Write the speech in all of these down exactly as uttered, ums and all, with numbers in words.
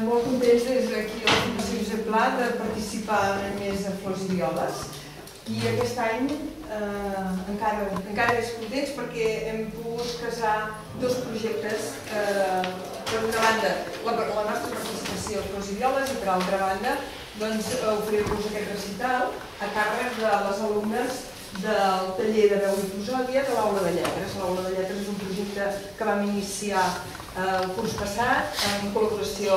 molt contents des d'aquí a la Fundació Josep Pla de participar en el mes de Flors i Violes. I aquest any encara més contents perquè hem pogut casar dos projectes. Per una banda, la nostra participació a Flors i Violes i per altra banda oferir-vos aquest recital a càrrec de les alumnes del taller de veu i prosòdia de l'Aula de Lletres. L'Aula de Lletres és un projecte que vam iniciar el curs passat en col·laboració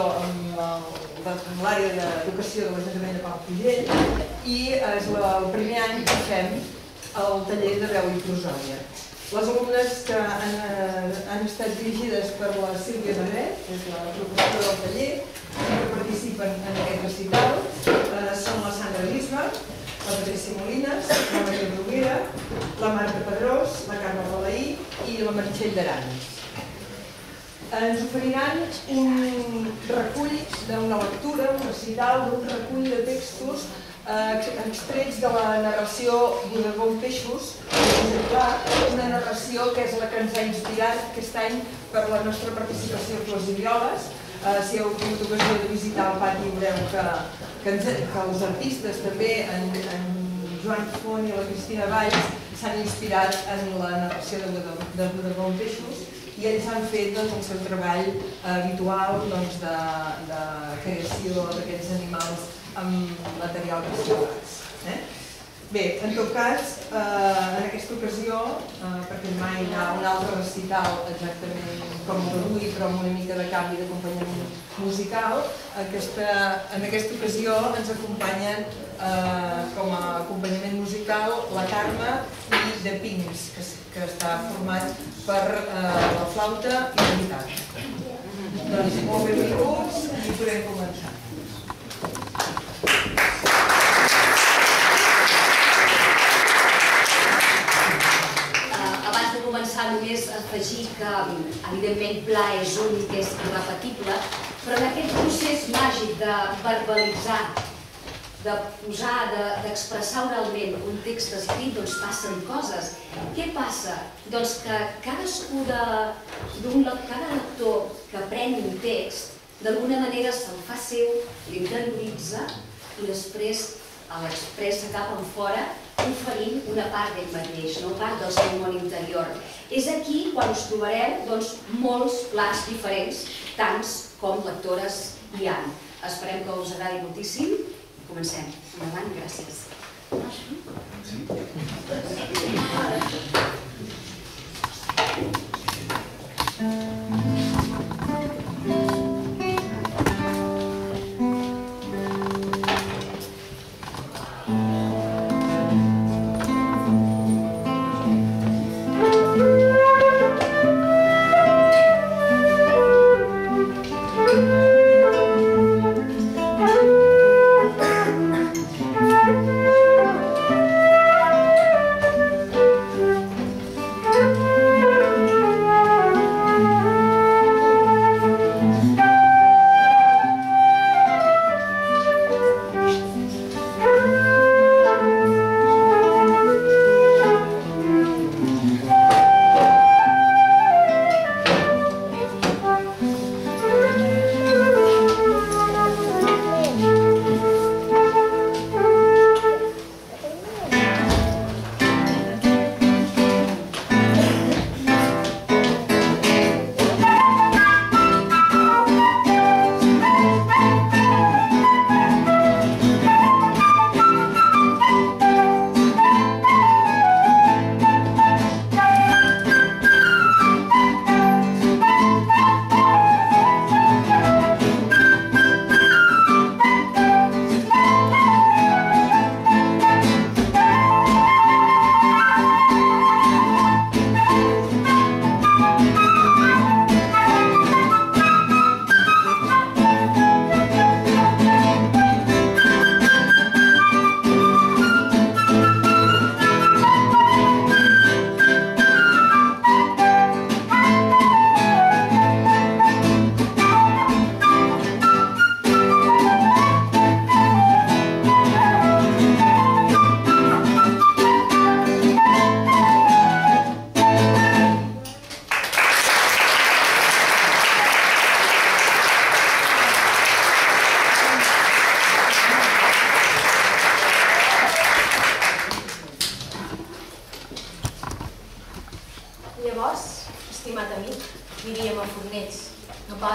amb l'àrea d'educació de l'Ajuntament de Palafrugell i és el primer any que fem el taller de veu i prosòdia. Les alumnes que han estat dirigides per la Sílvia Marret, que és la professora del taller, que participen en aquest recital, són la Sandra Bisba, la Patricia Molines, la Maria Bruguera, la Marta Pedrós, la Carme Balaí i la Meritxell d'Aranes. Ens oferiran un recull d'una lectura, un recital d'un recull de textos extrets de la narració Bodegó amb peixos, una narració que és la que ens ha inspirat aquest any per la nostra participació a Flors i Violes. Si heu tingut ocasió de visitar el pati veureu que els artistes també, en Joan Font i la Cristina Valls, s'han inspirat en la narració de Bodegó amb peixos i ells han fet el seu treball habitual de creació d'aquests animals amb material reciclats. Bé, en tot cas, en aquesta ocasió, perquè mai hi ha un altre recital exactament com el d'avui, però amb una mica de canvi d'acompanyament musical, en aquesta ocasió ens acompanyen com a acompanyament musical la Carme i The Pinks, que està format per la flauta i la guitarra. Doncs molt benvinguts i podem començar. Només afegir que, evidentment, Pla és únic, és irrepetible, però en aquest procés màgic de verbalitzar, de posar, d'expressar oralment un text escrit, doncs passen coses. Què passa? Doncs que cadascú d'un cada lector que pren un text, d'alguna manera se'l fa seu, l'interioritza i després l'expressa cap enfora oferint una part d'ell mateix, una part del seu món interior. És aquí quan us trobareu molts plans diferents, tants com lectores hi ha. Esperem que us agradi moltíssim. Comencem. Endavant, gràcies.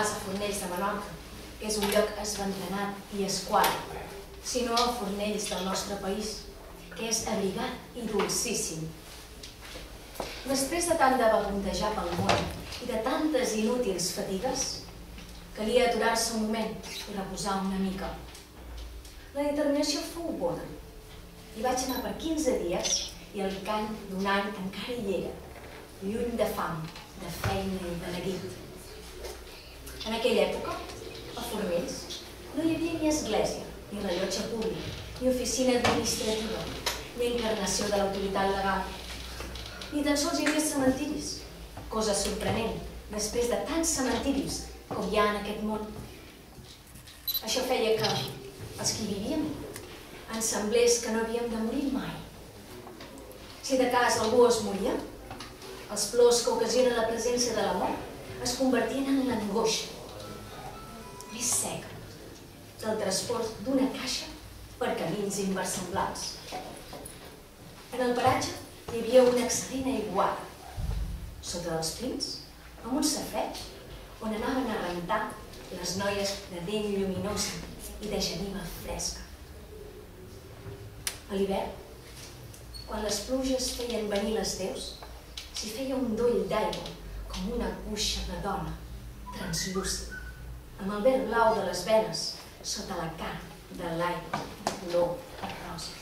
pas a Fornells de Menorca, que és un lloc esventranat i esqual, sinó a Fornells del nostre país, que és abrigat i dolcíssim. Després de tant de vagabundejar pel món i de tantes inútils fatigues, calia aturar-se un moment i reposar una mica. La determinació fou bona. Hi vaig anar per quinze dies i el cant d'un any encara hi era, lluny de fam, de feina i de neguit. En aquella època, a Fornells, no hi havia ni església, ni rellotge públic, ni oficina administrativa, ni encarnació de l'autoritat legal. Ni tan sols hi havia cementiris, cosa sorprenent, després de tants cementiris com hi ha en aquest món. Això feia que els que hi vivíem ens semblés que no havíem de morir mai. Si de cas algú es moria, els plors que ocasiona la presència de la mort es convertien en l'angoixa més seca del transport d'una caixa per camins inversemblants. En el paratge hi havia una excel·lent aiguada, sota dels pins, amb un safareig on anaven a rentar les noies de dent lluminosa i de geniva fresca. A l'hivern, quan les pluges feien venir les deus, s'hi feia un doll d'aigua com una cuixa de dona, translúcida, amb el verd blau de les venes sota la carn de l'aigua de color rosa.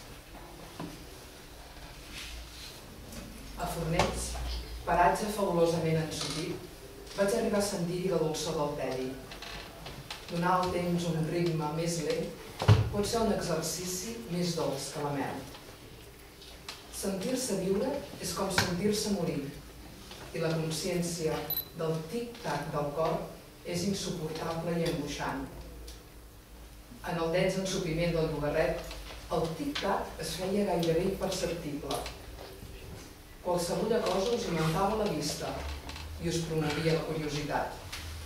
A Fornells, paratge fabulosament ensopit, vaig arribar a sentir la dolçor del tedi. Donar al temps un ritme més lent pot ser un exercici més dolç que la mel. Sentir-se viure és com sentir-se morir, i la consciència del tic-tac del cor és insuportable i angoixant. En el dens ensopiment del llogarret, el tic-tac es feia gairebé imperceptible. Qualsevulla cosa us aumentava la vista i us promovia la curiositat.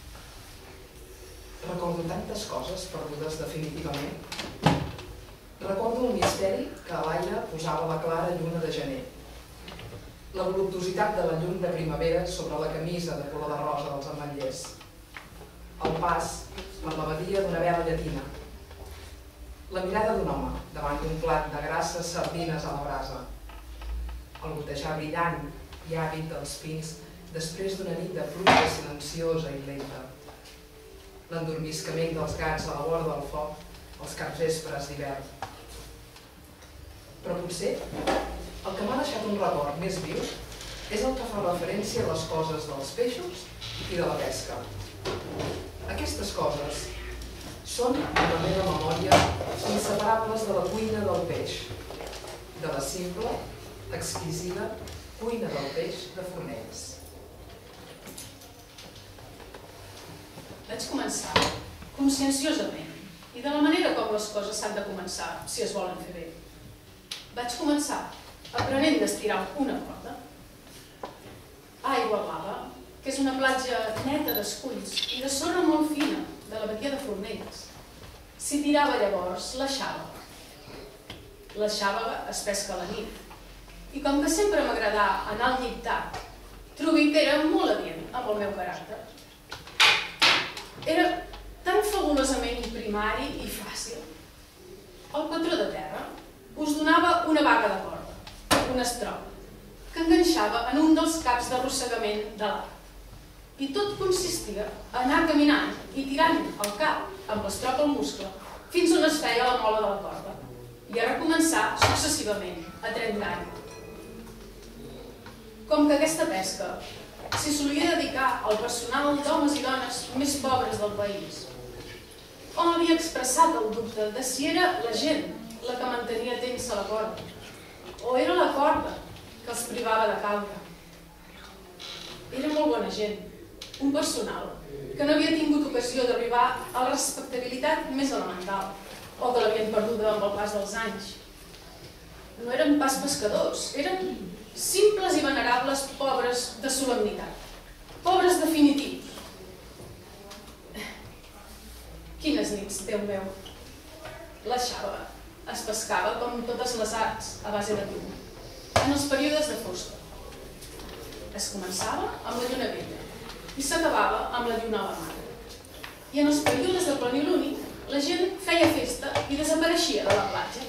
Recordo tantes coses perdudes definitivament. Recordo el misteri que a l'aire posava la clara lluna de gener. La voluptuositat de la llum de primavera sobre la camisa de color de rosa dels ametllers. El pas per la badia d'una vela llatina. La mirada d'un home davant d'un plat de grasses sardines a la brasa. El gotejar brillant i àvid dels pins després d'una nit de pluja silenciosa i lenta. L'endormiscament dels gats a la vora del foc els capvespres d'hivern. Però potser el que m'ha deixat un record més viu és el que fa referència a les coses dels peixos i de la pesca. Aquestes coses són, en la meva memòria, inseparables de la cuina del peix, de la simple, exquisida cuina del peix de Fornells. Vaig començar conscienciosament i de la manera com les coses s'han de començar, si es volen fer bé. Vaig començar aprenent d'estirar una corda, aigua blava, que és una platja neta d'esculls i de sorra molt fina de la badia de Fornells. S'hi tirava llavors la xàvega. La xàvega es pesca a la nit. I com que sempre m'agradà anar al llit tard, trobé que era molt adient amb el meu caràcter. Era tan fabulosament primari i fàcil. El patró de terra us donava una baga de corda, un estrop, que enganxava en un dels caps d'arrossegament de l'arc. I tot consistia a anar caminant i tirant el cap amb l'estrop al muscle fins on es feia la mola de la corda i a recomençar successivament a trenta anys. Com que aquesta pesca s'hi solia dedicar al personal d'homes i dones més pobres del país, hom havia expressat el dubte de si era la gent la que mantenia tensa la corda o era la corda que els privava de caure. Era molt bona gent, un personal que no havia tingut ocasió d'arribar a la respectabilitat més elemental o que l'havien perduda amb el pas dels anys. No eren pas pescadors, eren simples i venerables pobres de solemnitat, pobres definitius. Quines nits, Déu meu! La xàvega es pescava com totes les arts a base de llum, en els períodes de fosca. Es començava amb la lluna vella i s'acabava amb la lluna alarmada. i en els períodes de pleniluni la gent feia festa i desapareixia de la platja.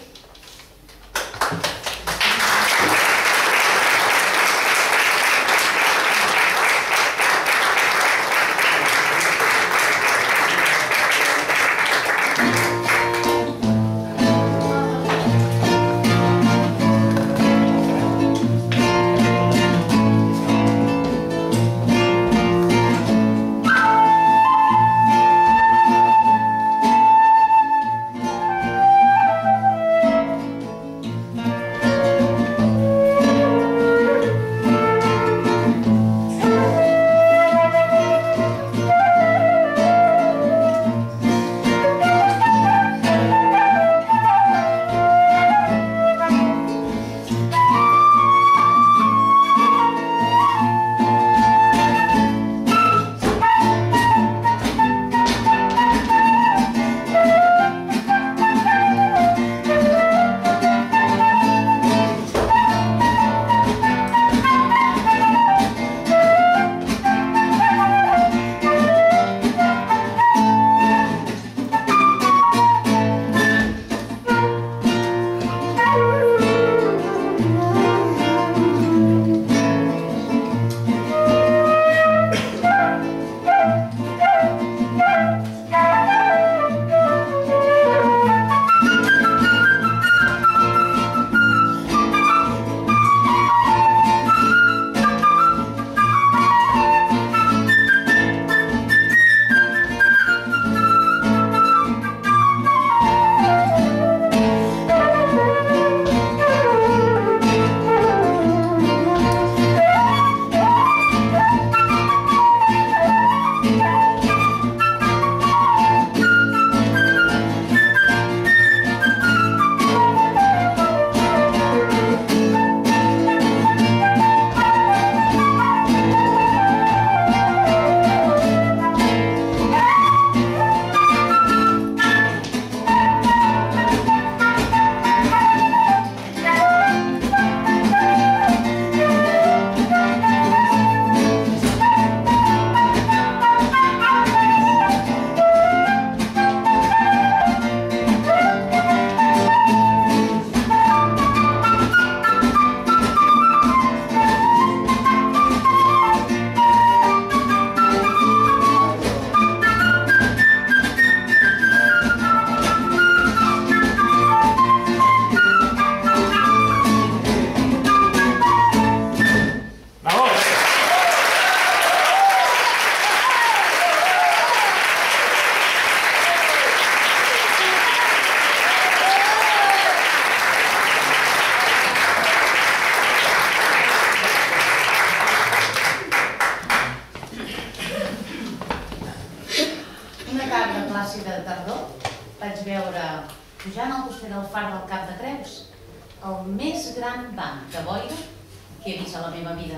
pujant al coster del far del Cap de Creus, el més gran banc de boira que he vist a la meva vida.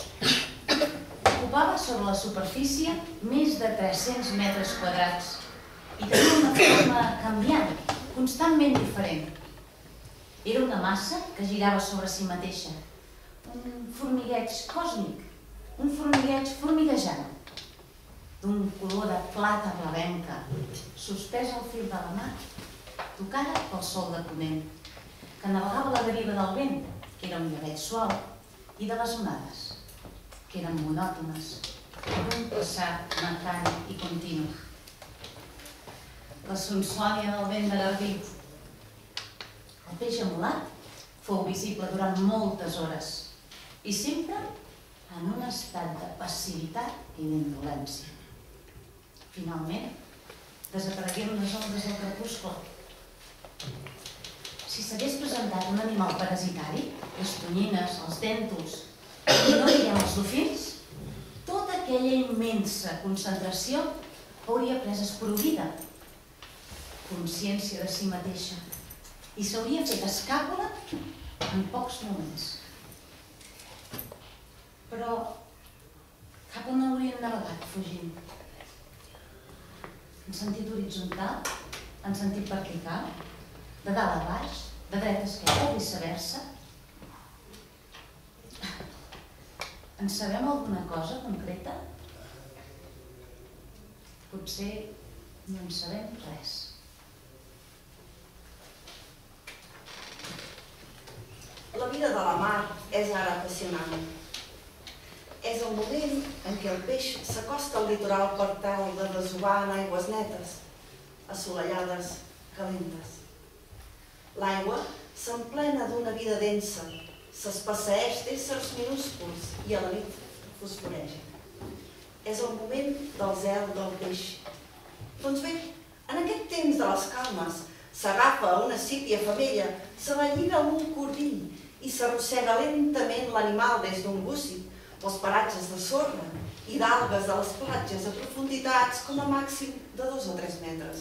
Ocupava sobre la superfície més de tres-cents metres quadrats i tenia una forma canviant, constantment diferent. Era una massa que girava sobre si mateixa, un formigueig còsmic, un formigueig formiguejant, d'un color de plata blavenca, suspès al fil de la mà, tocada pel sol de ponent, que navegava la deriva del vent, que era un llebeig suau, i de les onades, que eren monòtones, d'un passar mecànic i continu. La sonsònia del vent de Garbí. El peix amolat fou visible durant moltes hores i sempre en un estat de passivitat i d'indolència. Finalment, desaparegueren les ondes del crepuscle. Si s'hagués presentat un animal parasitari, les tonyines, els dèntols, i no diguem els dofins, tota aquella immensa concentració hauria pres esporuguida, consciència de si mateixa, i s'hauria fet escàpula en pocs moments. Però cap on haurien navegat fugint? En sentit horitzontal, en sentit vertical, de dalt a baix, de dreta a esquerra, viceversa? En sabem alguna cosa concreta? Potser no en sabem res. La vida de la mar és ara apassionant. És el moment en què el peix s'acosta al litoral per tal de desovar en aigües netes, assolellades, calentes. L'aigua s'emplena d'una vida densa, s'espasseeix d'éssers minúsculs i a la nit fosforeja. És el moment del zel del peix. Doncs bé, en aquest temps de les calmes, s'agafa una sípia femella, se la lliga amb un cordill i s'arrossega lentament l'animal des d'un gússip pels paratges de sorra i d'algues de les platges a profunditats com a màxim de dos o tres metres.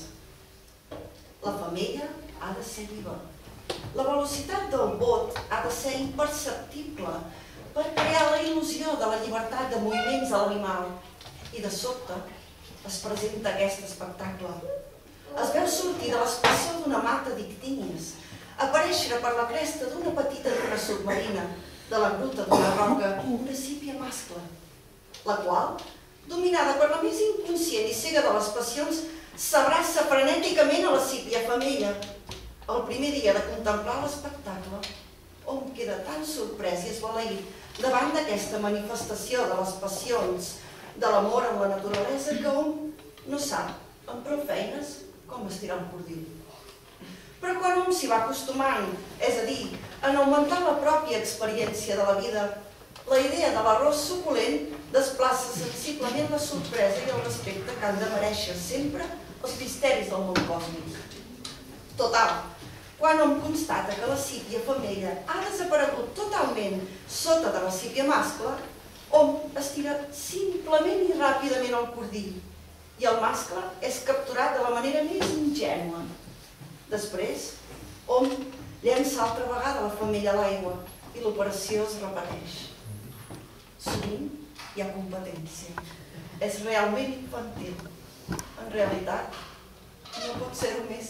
La femella ha de ser viva. La velocitat del bot ha de ser imperceptible per crear la il·lusió de la llibertat de moviments de l'animal. I de sobte es presenta aquest espectacle. Es veu sortir de l'espessor d'una mata d'ictínies, aparèixer per la cresta d'una petita duna submarina, de la gruta d'una roca, una sípia mascle, la qual, dominada per la més inconscient i cega de les passions, s'abraça frenèticament a la sípia femella. El primer dia de contemplar l'espectacle, hom queda tan sorprès i esbalaït davant d'aquesta manifestació de les passions, de l'amor en la naturalesa, que hom no sap, amb prou feines, com estirar un cordill. Però quan un s'hi va acostumant, és a dir, en augmentar la pròpia experiència de la vida, la idea de l'arròs suculent desplaça sensiblement la sorpresa i el respecte que han de mereixer sempre els misteris del món còsmic. Total, quan hom constata que la sípia femella ha desaparegut totalment sota de la sípia mascle, hom estira simplement i ràpidament el cordill i el mascle és capturat de la manera més ingènua. Després, hom llença altra vegada la femella a l'aigua i l'operació es repeteix. Sovint hi ha competència. És realment infantil. En realitat, no pot ser-ho més.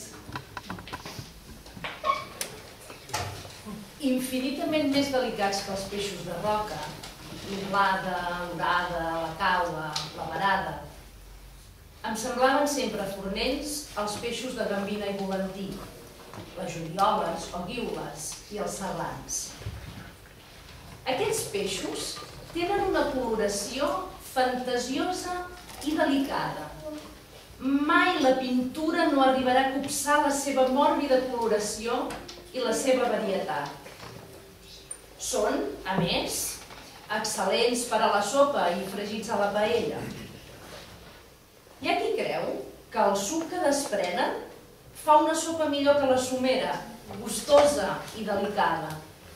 Infinitament més delicats que els peixos de roca, l'orlada, l'orada, la caula, la varada, em semblaven sempre fornells els peixos de gambina i volantí, les julioles o guiules i els serrans. Aquests peixos tenen una coloració fantasiosa i delicada. Mai la pintura no arribarà a copsar la seva mòrbida coloració i la seva varietat. Són, a més, excel·lents per a la sopa i fregits a la paella. Hi ha qui creu que el suc que desprenen fa una sopa millor que la somera, gustosa i delicada.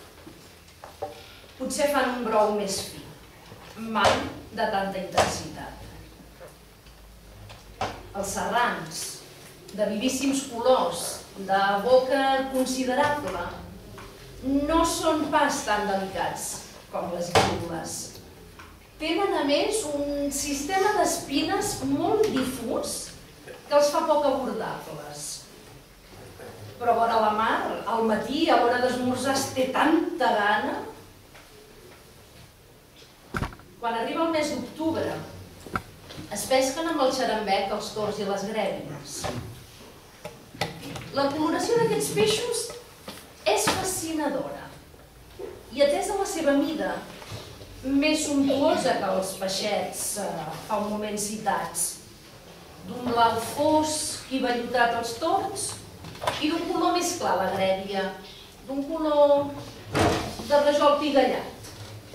Potser fan un brou més fi, mai de tanta intensitat. Els serrans, de vivíssims colors, de boca considerable, no són pas tan delicats com les guiules. Tenen, a més, un sistema d'espines molt difús que els fa poc abordables. Però vora la mar, al matí, a l'hora d'esmorzar, es té tanta gana. Quan arriba el mes d'octubre, es pesquen amb el xarambec, els tors i les grèvines. La coloració d'aquests peixos és fascinadora i, atesa la seva mida, més sumptuosa que els peixets fa un moment citats, d'un blau fosc i vellutat als tors i d'un color més clar la grèvia, d'un color de rajol pigallat.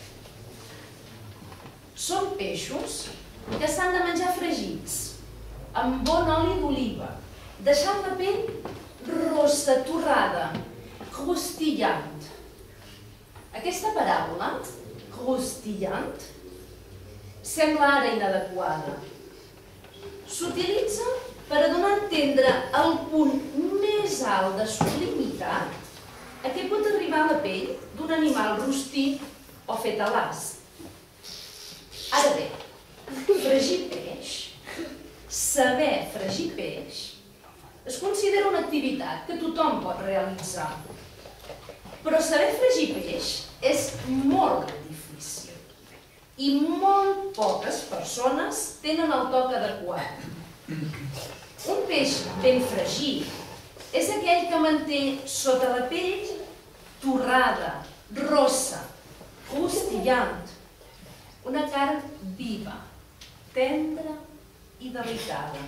Són peixos que s'han de menjar fregits, amb bon oli d'oliva, deixant la pell rossa, torrada, crustillant. Aquesta paraula, crustillant, sembla ara inadequada. S'utilitza per a donar a entendre el punt més alt de sublimitat a què pot arribar la pell d'un animal rostit o fet a l'ast. Ara bé, fregir peix, saber fregir peix, es considera una activitat que tothom pot realitzar. Però saber fregir peix és molt difícil i molt poques persones tenen el toc adequat. Un peix ben fregit és aquell que manté sota la pell torrada, rossa, costillant, una carn viva, tendra i delicada.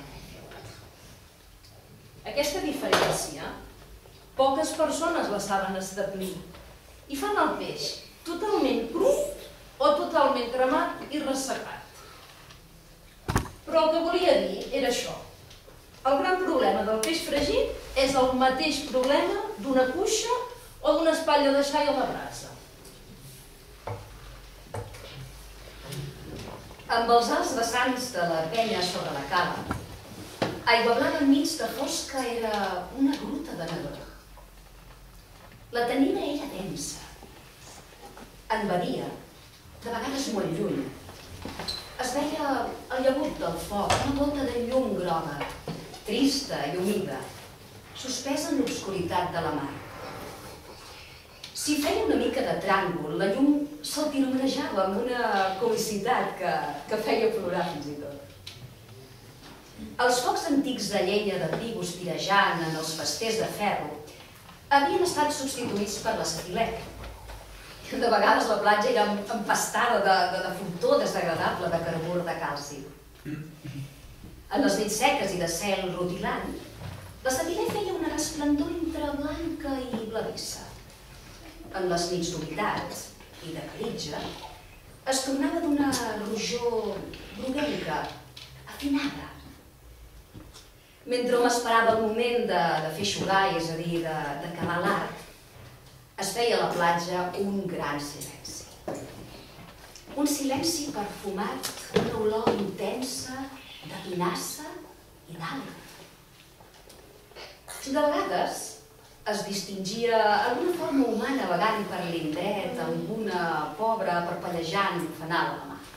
Aquesta diferència poques persones la saben establir i fan el peix totalment cru o totalment cremat i ressecat. Però el que volia dir era això. El gran problema del peix fregit és el mateix problema d'una cuixa o d'una espatlla de xai a la brasa. Amb els alts vessants de la penya sobre la cala, Aiguablava enmig de fosca era una gruta de nedor. La tenina era densa. En badia, de vegades molt lluny, es veia el llagut del foc, una volta de llum groga, trista i humida, suspesa en l'obscuritat de la mar. Si feia una mica de tràngol, la llum se'l tiromanejava amb una comicitat que, que feia plorar fins i tot. Els focs antics de llenya de tribus pirejant en els festers de ferro havien estat substituïts per l'acetilè. De vegades la platja era empastada de, de, de frontó desagradable de carbur de calci. En les nits seques i de cel rutilant, l'acetilè feia una resplendor entre blanca i blavissa. En les nits d'humitat i de calitja, es tornava d'una rojor groguenca, afinada. Mentre hom esperava el moment de, de fer eixugar, és a dir, de, de calar l'art, es feia a la platja un gran silenci. Un silenci perfumat, una olor intensa de pinassa i d'alga. De vegades es distingia alguna forma humana vagant per l'indret amb una pobra parpellejant fanal a la mà.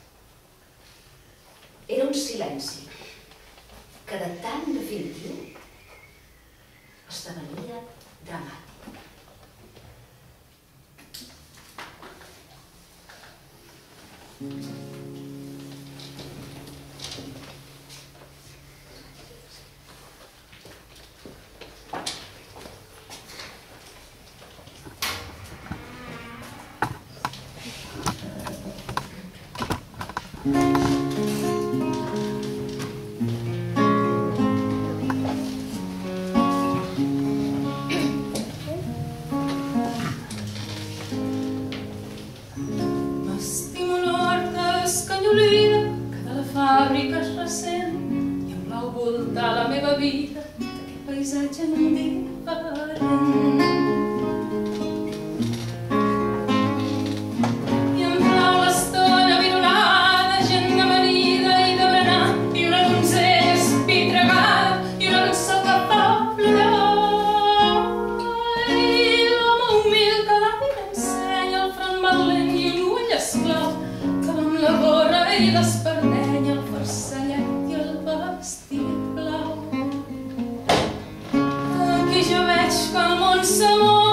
Era un silenci que de tan definitiu esdevenia dramàtic. Aquí jo veig que el món s'amor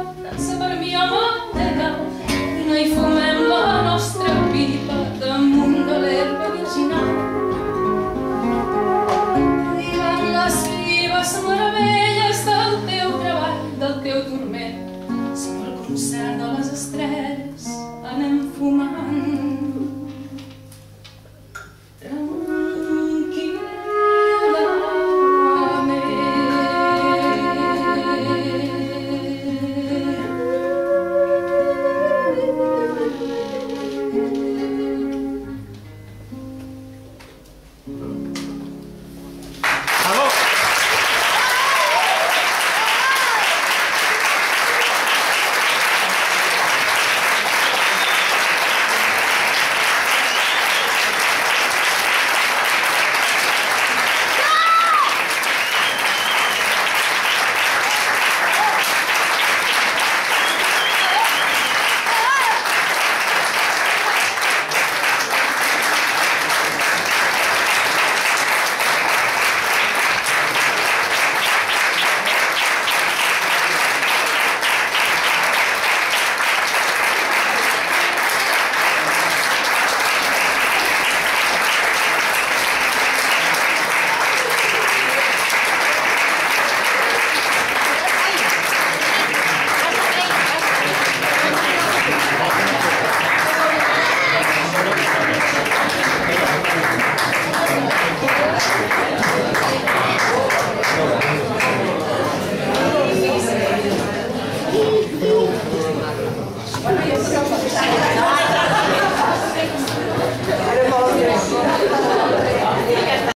dansa per mi, home de cal, no hi fumem la nostra pipa damunt de l'herba virginal. Diuen les vives meravelles del teu treball, del teu turment, som el concert de